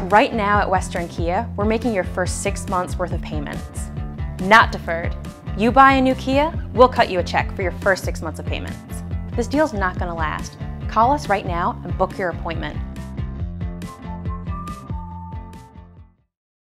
Right now at Western Kia, we're making your first 6 months worth of payments. Not deferred. You buy a new Kia, we'll cut you a check for your first 6 months of payments. This deal's not gonna last. Call us right now and book your appointment.